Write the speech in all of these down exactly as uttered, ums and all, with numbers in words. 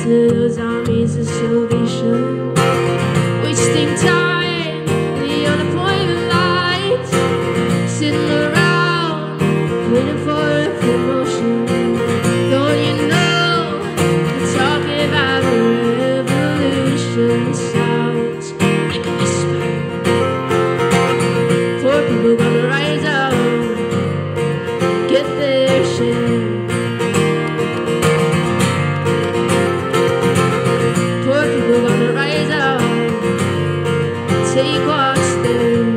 to those armies of salvation, wasting time in the unemployment lines, sitting around waiting for a promotion. Don't you know they're talking about a revolution? Sounds like a whisper. Poor people gonna rise up, get their share. Poor people gonna rise up, take what's theirs.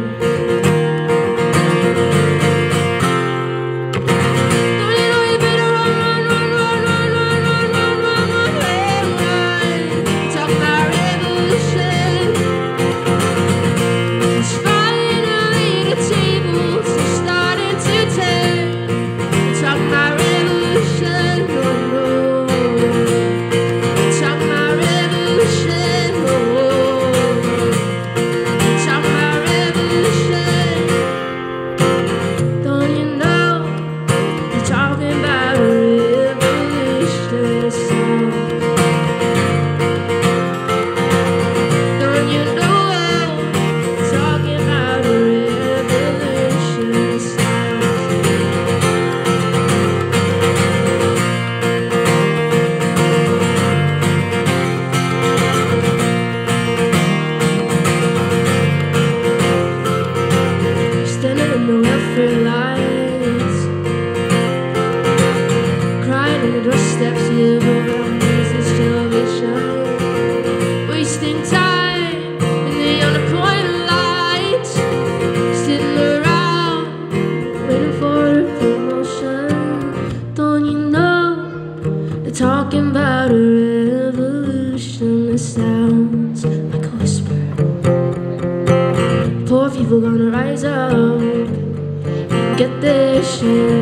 Don't you know you better run, run, run, run, run, run, run, run, run, run, run, run. Talk about revolution. It's finally the tables are starting to turn. Talk about revolution, no, no. Talk about revolution, no. Talk about revolution. Don't you know you're talking about a revolution sound? Don't you know you're talking about a revolution sound? Standing in the welfare lines, crying on the doorsteps of armies of salvation, wasting time in the unemployment lines, sitting around waiting for a promotion. Don't you know they're talking about a revolution that sounds like a whisper? Poor people gonna rise up and get their share.